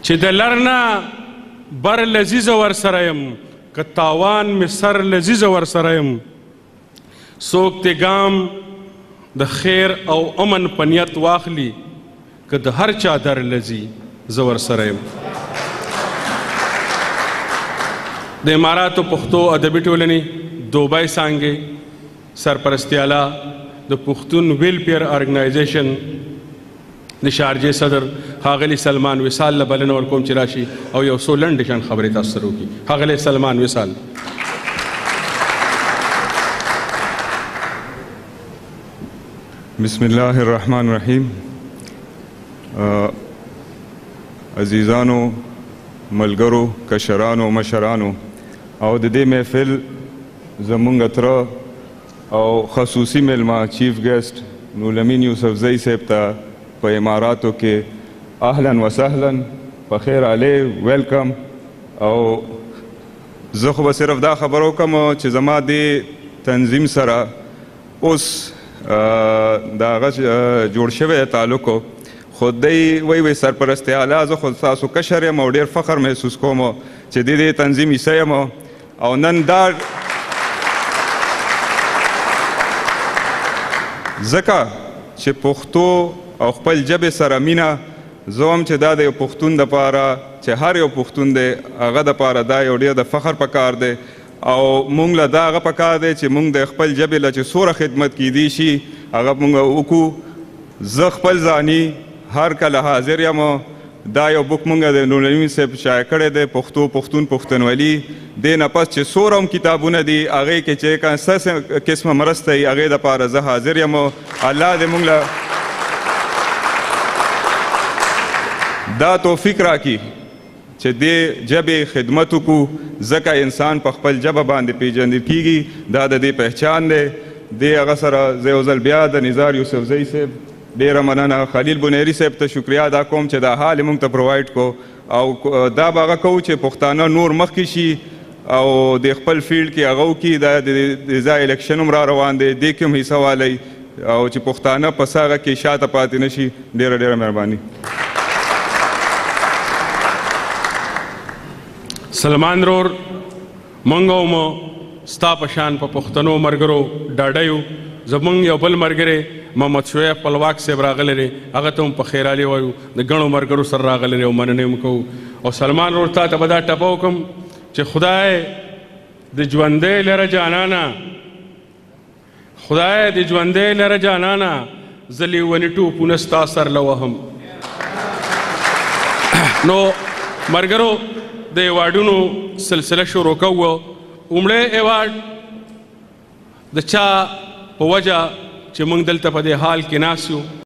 چې د لر نه بر لذیذه ورسره یم که تاوان مې سر لذیذه ورسره یم څوک دې ګام د خیر او امن په نیت واخلي که د هر چا در لذي زه ورسره یم. د اماراتو پښتو ادبي ټولنې دوبۍ څانګې سرپرستي اعلی د پښتون ویلفیر ارګنایزیشن د شارجې صدر ښاغلي سلمان وصال له بلنه ورکوم چې راشي او یو څو لنډې شان خبرې تاسو سره وکړي. ښاغلی سلمان وصال. بسم الله الرحمن الرحیم. عزیزانو، ملګرو، کشرانو، مشرانو او د دې محفل زمونږ تره او خصوصي میلمه چیف ګیسټ نورالامین یوسفزئی صاحب ته په اماراتو کې اهلا وسهلا په خیر علی ویلکم. او زه خو به صرف دا خبر وکړم چې زما دې تنظیم سره اوس د هغه جوړ شوی تعلق خو دی وی سرپرست اعلی زه خو ستاسو کشر یم او ډېر فخر محسوس کوم چې د دې تنظیم حصه یم او نن دا ځکه چې پښتو او خپل ژبې سره مینه زه هم چې دا د یو پښتون دپاره چې هر یو پښتون دی هغه دپاره دا یو ډېر د فخر پکار دی او موږ له دا هغه پکار دی چې موږ د خپل ژبې له چې څومره خدمت کیدی شي هغه موږ وکړو. زه خپل ځاني هر کله حاضر یم. دا یو بک موږ د نورالامین صاحب شایع کړی دی پښتو پښتون پښتونولي. دې نه پس چې څومره هم کتابونه دي هغې کې چې څه قسمه مرسته وي هغې دپاره زه حاضر یم. الله دې موږ له دا توفیق راکړي چې دې ژبې خدمت وکړو ځکه انسان په خپل ژبه باندې پیژندل کیږي. دا د دې پہچان دی. دې هغه سره زه یو ځل بیا د نزار یوسفزئی صاحب ډېره مننه. خلیل بنیري صاحب ته شکریه ادا کوم چې دا حال موږ ته پرووایډ کو او دا به هغه کوو چې پښتانه نور مخکې شي او د خپل فیلډ کې هغه وکړي. دا د ځای الیکشن هم را روان دی دې کې هم حصه والی او چې پښتانه په څه هغه کې شاته پاتې نه شي. ډېره ډېره مهرباني. سلمان رور منګو مو ستا په شان په پښتنو ملګرو ډاډه یو. زمونږ یو بل ملګری محمد شعیب خپلواک صاحب راغلی دی هغه ته هم په خیر علي وایو. د ګڼو ملګرو سره راغلی دی او مننې هم کوو. او سلمان رور تا ته به دا ټپه وکړم چې خدای د ژوندی لره جانانه خدای د ژوندی لره جانانه زه لیوني ټوپونه ستا سر له وهم. نو ملګرو د ایوارډونو سلسله شروع کوو. لومړی ایوارډ د چا په وجه چې موږ دلته په دې حال کې ناست یو